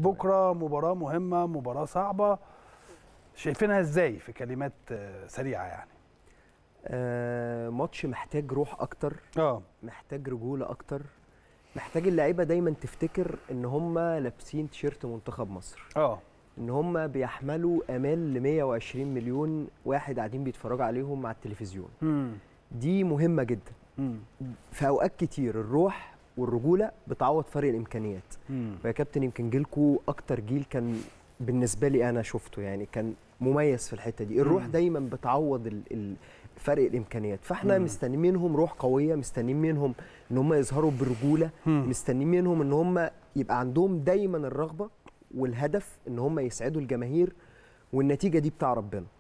بكره مباراه مهمه، مباراه صعبه، شايفينها ازاي في كلمات سريعه يعني؟ ماتش محتاج روح اكتر، محتاج رجوله اكتر، محتاج اللعيبه دايما تفتكر ان هم لابسين تيشيرت منتخب مصر، ان هم بيحملوا امال ل 120 مليون واحد قاعدين بيتفرجوا عليهم على التلفزيون. دي مهمه جدا. في اوقات كتير الروح والرجوله بتعوض فرق الامكانيات. ويا كابتن يمكن جيلكوا اكتر جيل كان بالنسبه لي انا شفته، يعني كان مميز في الحته دي. الروح دايما بتعوض فرق الامكانيات، فاحنا مستنيين منهم روح قويه، مستنيين منهم ان هم يظهروا برجوله، مستنيين منهم ان هم يبقى عندهم دايما الرغبه والهدف ان هم يسعدوا الجماهير، والنتيجه دي بتاع ربنا.